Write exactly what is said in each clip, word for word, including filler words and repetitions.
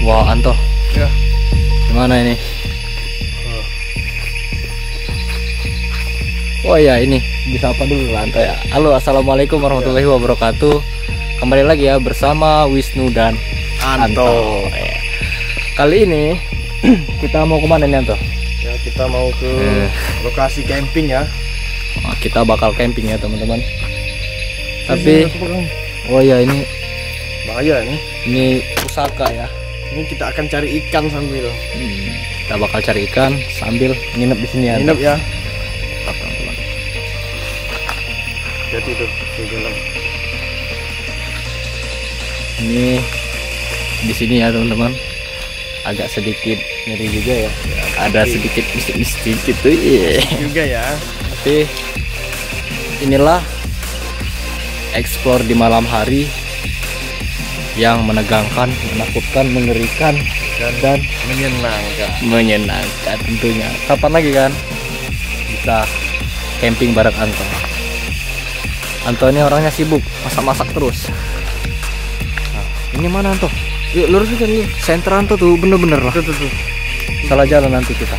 Wah, Anto. Ya. Gimana ini? Oh. Oh ya, ini disapa dulu lah Anto ya. Halo, assalamualaikum warahmatullahi wabarakatuh. Kembali lagi ya bersama Wisnu dan Anto. Anto. Ya. Kali ini kita mau kemana nih Anto? Ya, kita mau ke Eh. lokasi camping ya. Nah, kita bakal camping ya teman-teman. Tapi, oh ya ini bahaya nih. ini pusaka ya. Ini kita akan cari ikan sambil Hmm, kita bakal cari ikan sambil nginep di sini ya. nginep ya. Mantap, teman-teman. Jadi itu di dalam. Ini di sini ya teman-teman. Agak sedikit ngeri juga ya. Ada sedikit mistik-mistik gitu. Iya. Juga ya. Tapi inilah explore di malam hari yang menegangkan, menakutkan, mengerikan, Dan, dan menyenangkan. menyenangkan tentunya. Kapan lagi kan bisa camping bareng Anto? Anto ini orangnya sibuk, masak-masak terus. Nah, ini mana Anto? Yuk lurus aja dulu. Sentra Anto tuh bener-bener lah. Tuh, tuh, tuh. Salah jalan nanti kita.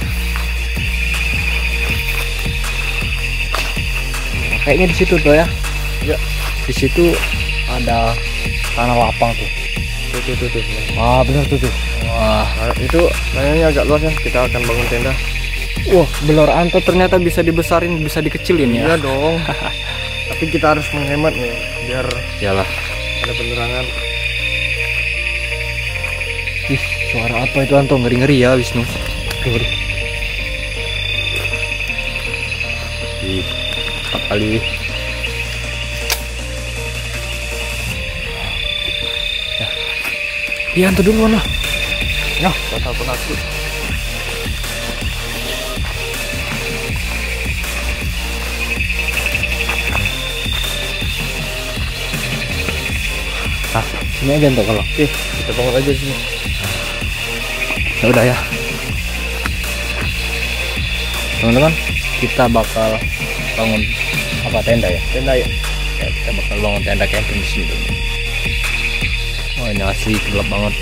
Kayaknya di situ tuh ya. Ya. Di situ ada tanah lapang tuh. Tuh, tuh, tuh, tuh. Ah bener tuh tuh. Wah, Nah, itu kayaknya agak luas ya. Kita akan bangun tenda. wah belor Anto ternyata bisa dibesarin, bisa dikecilin ya. Iya dong. Tapi kita harus menghemat nih biar Iyalah. ada penerangan. Ih, suara apa itu Anto? Ngeri-ngeri ya Wisnu. Tuh, tuh. Ih, empat kali. Ya. Iya Anto duluan lah. Ya, pasal penakut. Nah, sini aja Anto kalau. Oke, kita bangun aja sini. Ya udah ya. Teman-teman, kita bakal bangun apa tenda ya? Tenda ya. Ya, kita bakal bangun tenda camping di sini dulu. Oh, ini asli gelap banget.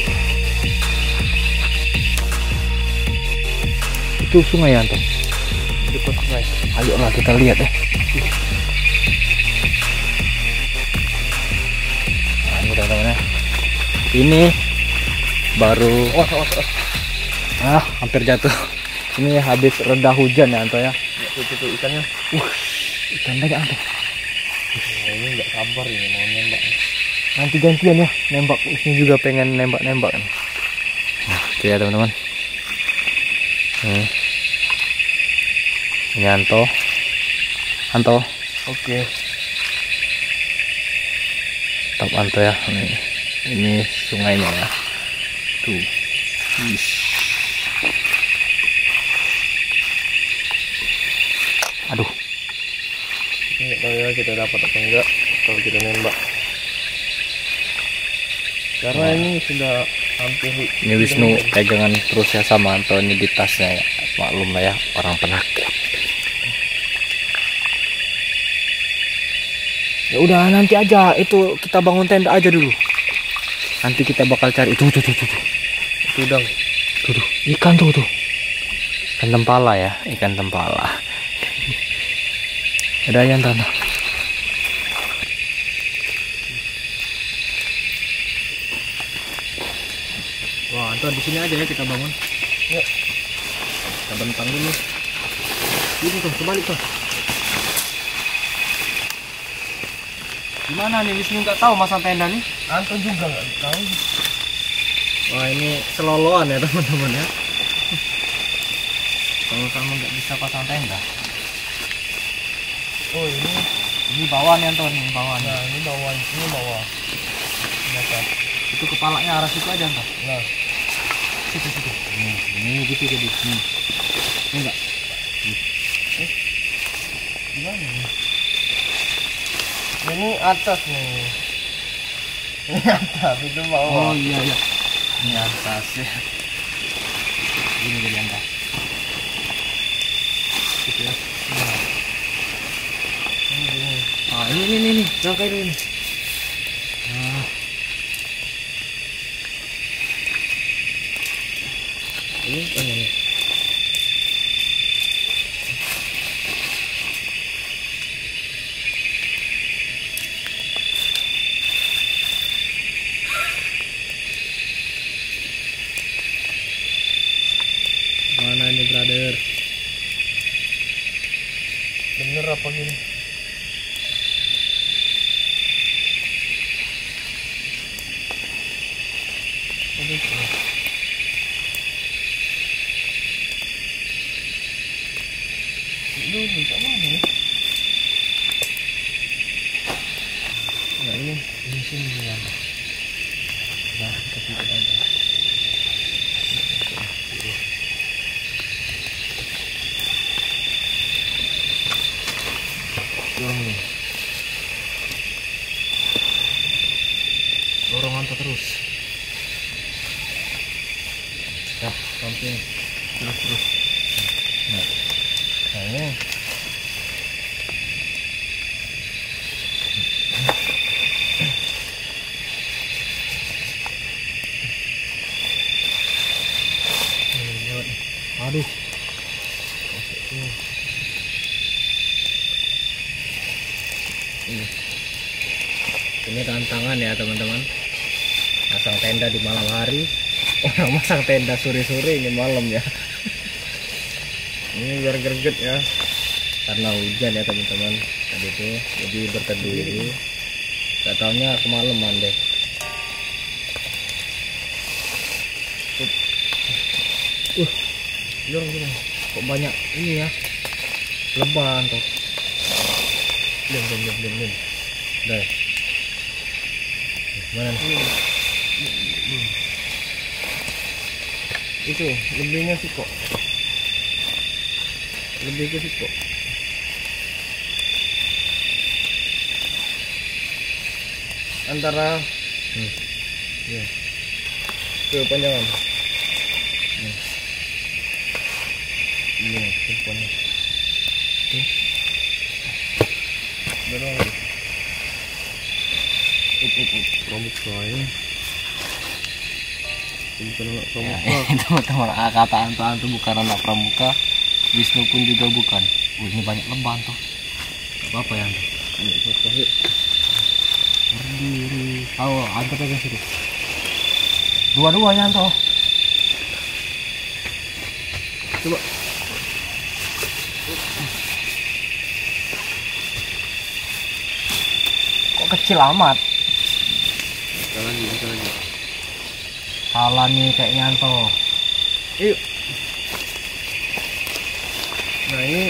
Itu sungai ya, Anto? Dekat sungai. Ayolah kita lihat deh. Nah, ini teman-teman ya. Ini baru Oh, oh, oh. ah hampir jatuh. Ini habis reda hujan ya Anto ya. Ya, itu tuh ikannya. Uh, ikan banyak Anto. Nah, ini nggak sabar ini mau nembak. Nanti gantian ya nembak. Ini juga pengen nembak-nembak. Nah, itu ya teman-teman. Nih. Ini Anto. Anto. Oke. Top Anto ya. Ini, ini sungainya ya. Tuh. Ish. Aduh. Nggak tahu ya kita dapat apa enggak kalau kita nembak. Karena Oh. ini sudah hampir. Ini Wisnu pegangan terus ya sama Anto ini di tasnya ya. Maklum lah ya orang penakut. Ya udah nanti aja itu kita bangun tenda aja dulu. Nanti kita bakal cari itu tuh tuh tuh. Tuh, Itu udang. tuh, tuh. Ikan tuh tuh. Ikan tempala ya, ikan tempala. Ada yang tanah. Wah, Anto di sini aja ya kita bangun. Ya. Kita bentang dulu. Ini tuh, kebalik tuh. Gimana nih Wisnu nggak tahu masang tenda nih? Anton juga nggak tahu. Wah ini seloloan ya teman-teman ya. Kalau kamu nggak bisa pasang tenda. Oh ini. Ini bawah nih Anton, ini bawah nih. Nah ini bawah, ini bawah. Ternyata. Itu kepalanya arah situ aja Anton. Nah. Situ situ. Ini, ini gitu jadi ini. Ini enggak. Gimana nih? Ini atas nih. Ini atas, itu bawah. Oh iya iya. Ini atas ya. Ini jadi atas. Gitu ya. Nah. Ini. Ah ini ini ini, rangkai dulu ini. Nah. ini mana nih? Mana ini brother? Bener apa gini? Aduh, ini tak mana ya? Nah ini, ini sini ya. Nah, kasih kita aja. Dorong nih. Dorong antar terus. Nah, samping terus terus. Nah, kayaknya aduh. Ini. Ini tantangan ya teman-teman. Masang tenda di malam hari. Orang masang tenda sore-sore ini malam ya. ini biar greget ya. Karena hujan ya teman-teman. Tadi itu jadi berteduh ini. Gak taunya kemalaman deh. Uh, Dorong gini. kok banyak ini ya. Leban tuh. Diam diam diam diam. diam. Udah. Mana nih? Itu lebihnya sih kok. Lebih ke situ. Antara Hmm. ya. Kepanjangan. Hmm. Ini kepanjangan. Tuh. Dorong lagi. Up up up. Pramuka ini. Bukan anak Ya, pramuka. ini teman-teman, ah, kata Anto-Anto bukan anak pramuka, Wisnu pun juga bukan. Oh, ini banyak leban tuh. Gak apa-apa ya Anto. Ini pakai. Berdiri. Oh, Anto pegang situ. Dua-duanya Anto. Coba. Kok kecil amat? Bisa lagi, bisa lagi. Salah nih kayaknya Anto. Yuk. Nah ini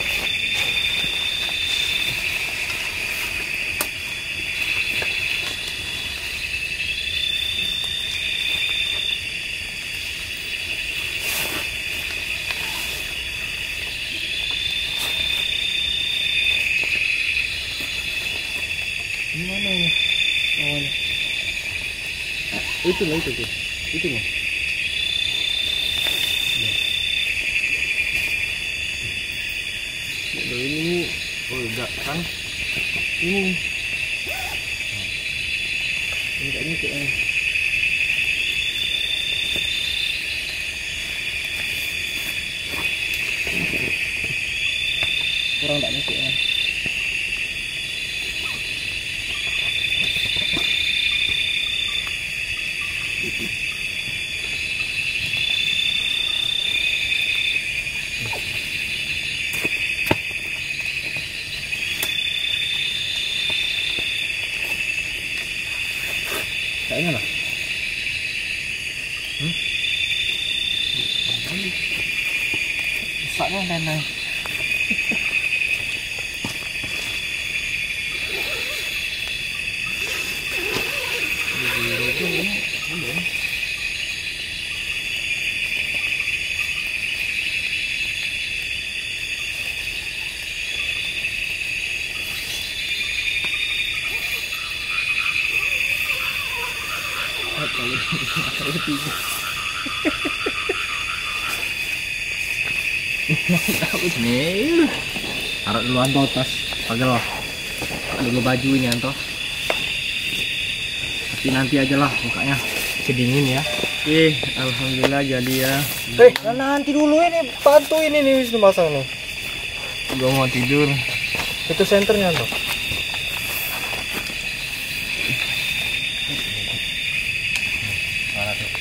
gimana ini awalnya? Itu lah itu tuh, itu lah. Udah ini, oh enggak kan? Ini, enggak ini kayaknya. Kurang enggak nyekek ya. Kayaknya lah. Hmm? Rusaknya nenek. Nih, taruh dulu Anto tas, pagel lah. Taruh dulu bajunya Anto. Tapi nanti aja lah bukanya, masih dingin ya. Ih, alhamdulillah jadi ya. Eh, nanti dulu ini bantu ini nih Wisnu masang nih. Gua mau tidur. Itu senternya tuh. Mana tuh?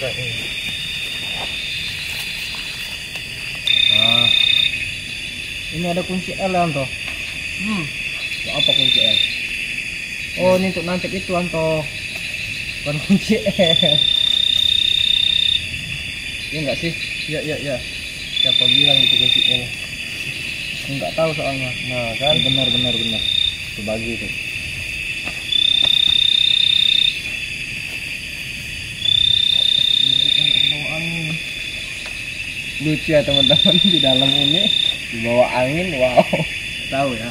Ah. Ini ada kunci L ya, Anto. Hmm. Apa kunci L? Oh, ini untuk nancep itu, Anto. Bukan kunci L. Iya enggak sih? Ya ya ya. Siapa bilang itu kunci L? Enggak tahu soalnya. Nah, kan benar benar benar. Sebagi itu. Lucu ya teman-teman, di dalam ini di bawah angin. Wow. Tahu ya.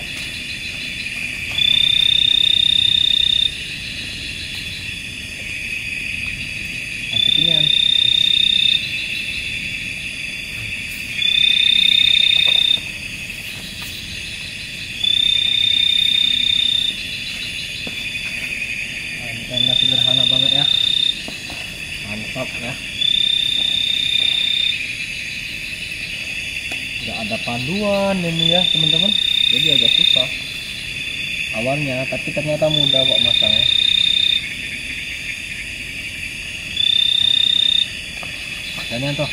Mantepinnya. Tenda sederhana banget ya, mantap ya. Nggak ada panduan ini ya teman-teman, jadi agak susah awalnya, tapi ternyata mudah kok masangnya. Dan yang toh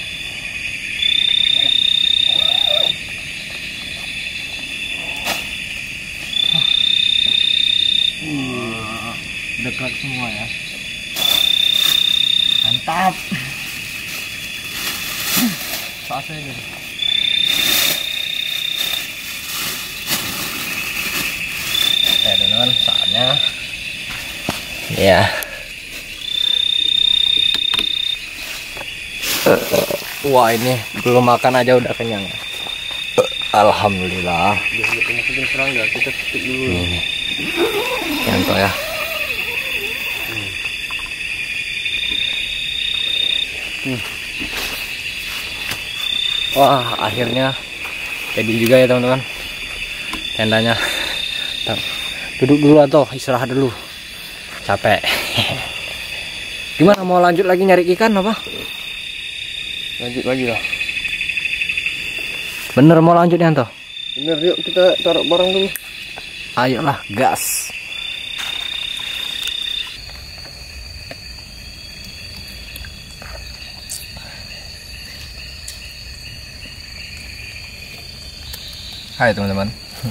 dekat semua ya, mantap. Saatnya gitu. Ya teman-teman, saatnya ya. Wah, ini belum makan aja udah kenyang. Alhamdulillah. Kita masukin serangga, kita tutup dulu. Ini contoh ya. Hmm. Wah, akhirnya jadi juga ya teman-teman tendanya. Duduk dulu atau istirahat dulu, capek. Gimana, mau lanjut lagi nyari ikan apa? Lanjut lagi lah. Bener mau lanjut ya toh? Bener, yuk kita taruh barang dulu. Ayolah, gas. Hai teman-teman,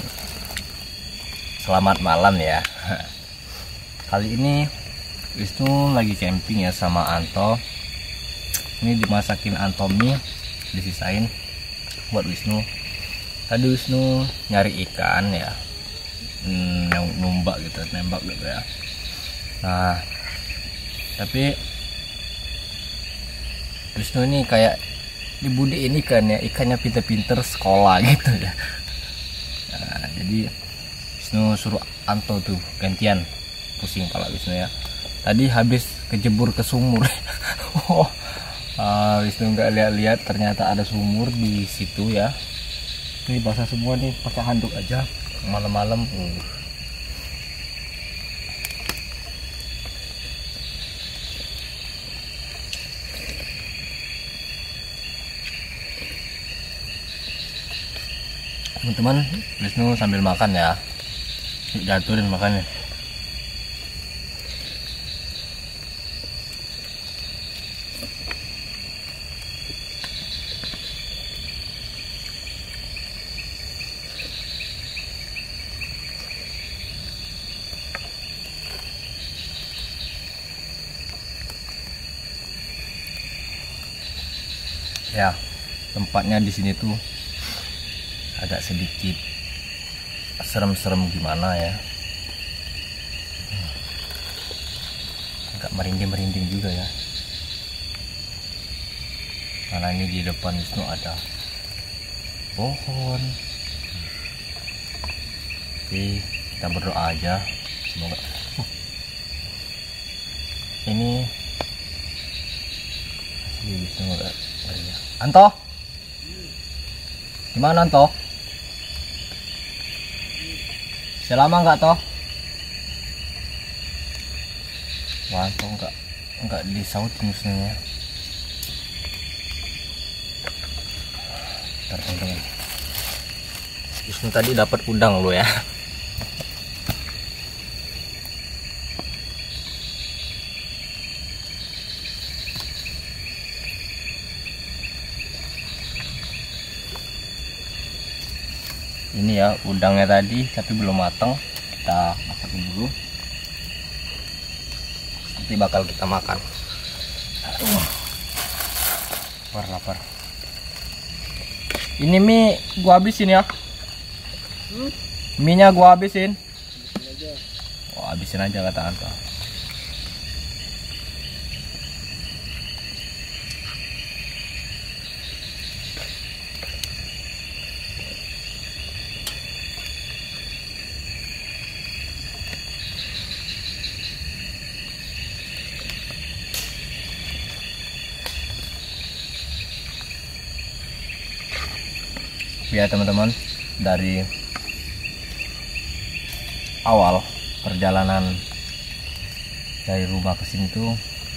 selamat malam ya. Kali ini Wisnu lagi camping ya sama Anto. Ini dimasakin Anto mie, disisain buat Wisnu. Tadi Wisnu nyari ikan ya, hmm, numbak gitu, nembak gitu ya. Nah, tapi Wisnu ini kayak dibudiin ikan ya, ikannya pinter-pinter sekolah gitu ya. Nah, jadi Wisnu suruh Anto tuh gantian, pusing kepala Wisnu ya. Tadi habis kejebur ke sumur. Oh, uh, Wisnu nggak lihat-lihat ternyata ada sumur di situ ya. Ini basah semua nih, pakai handuk aja malam-malam. Uh. Teman-teman, Wisnu sambil makan ya. Jatuhin makannya. Ya, tempatnya di sini tuh agak sedikit serem-serem gimana ya, agak merinding-merinding juga ya, karena ini di depan Wisnu ada pohon. Oke, kita berdoa aja semoga ini Wisnu. Anto, gimana Anto? Selama enggak toh? Wah, Anto enggak nggak disautin musnahnya. Ntar teman-teman, Wisnu tadi dapat udang lo ya. Ini ya udangnya tadi tapi belum matang, kita masakin dulu, nanti bakal kita makan. Aduh, lapar lapar. Ini mie gua habisin ya. Hmm? Mie nya gua habisin. Wah, habisin aja kata Anto. Ya teman-teman, dari awal perjalanan dari rumah ke sini tuh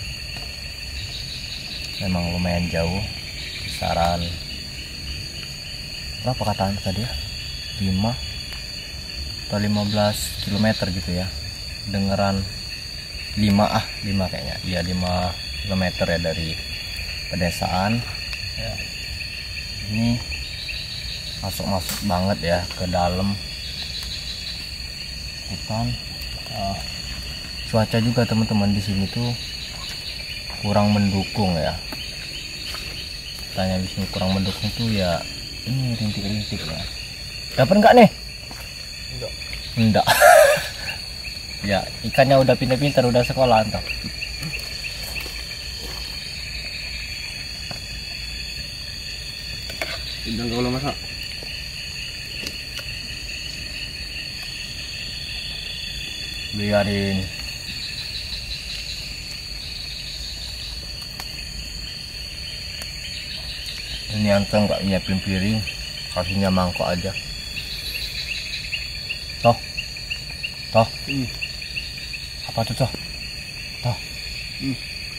memang lumayan jauh, kisaran berapa kataan tadi ya, lima atau lima belas kilometer gitu ya, dengeran lima ah lima kayaknya, iya lima kilometer ya dari pedesaan ya. Ini masuk-masuk banget ya ke dalam hutan. Uh, cuaca juga teman-teman di sini tuh kurang mendukung ya. Tanya Wisnu kurang mendukung tuh ya, ini rintik-rintik ya. Dapat nggak nih? Enggak. Enggak. Ya ikannya udah pintar-pintar, udah sekolah entah. Udang kalau masak. Biarin. Ini Anto nggak nyiapin piring, kasihnya mangkok aja. Toh, toh, Hmm. apa tuh toh? Toh, Hmm.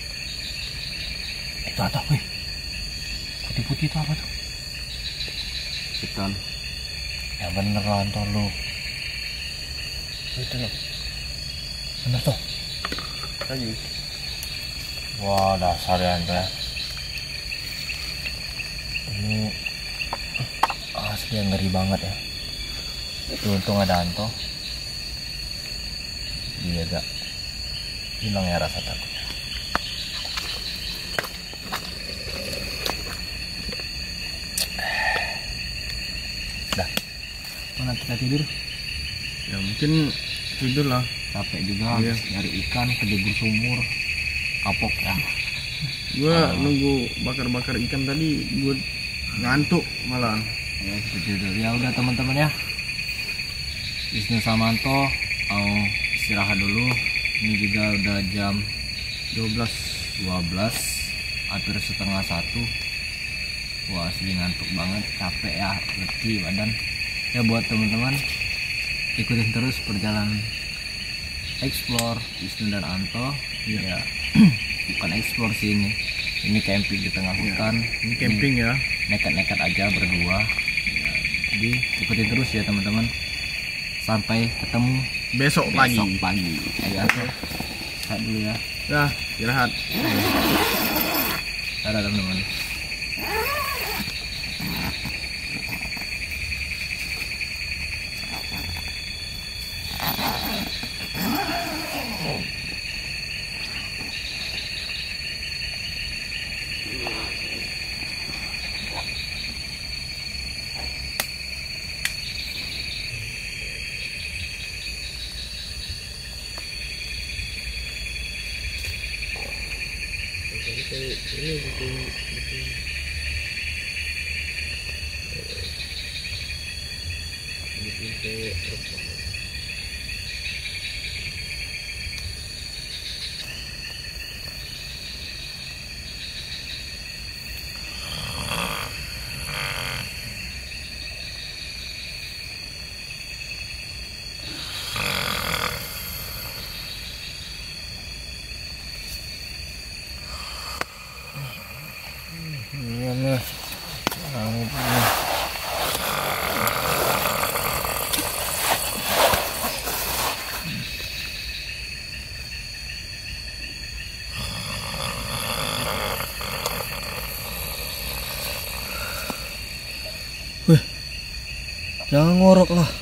itu apa wih? Putih-putih itu apa tuh? Ikan. Ya beneran toh lu. Itu loh. Bener toh? Lagi. Wah dasar ya Anto ya. Ini asli yang ngeri banget ya. Itu untung ada Anto. Dia gak hilang ya rasa takutnya. Dah, mana kita tidur? Ya mungkin tidur lah. Capek juga Iya. habis nyari ikan, kejebur sumur, kapok ya. Gua Ah. nunggu bakar-bakar ikan tadi, gua ngantuk malah. Ya kita tidur ya udah teman-teman ya. Wisnu Samanto mau istirahat dulu. Ini juga udah jam dua belas. dua belas, hampir setengah satu. Wah asli ngantuk banget, capek ya, letih badan. Ya buat teman-teman ikutin terus perjalanan explore Wisnu dan Anto. Ya bukan explore sih ini, ini camping di tengah hutan. Ini camping ya. Nekat-nekat aja berdua ya, jadi ikutin terus ya teman-teman, sampai ketemu Besok pagi. besok pagi. Ayo Anto, istirahat dulu ya. Dah, istirahat. Dadah teman-teman. Jangan ngorok lah.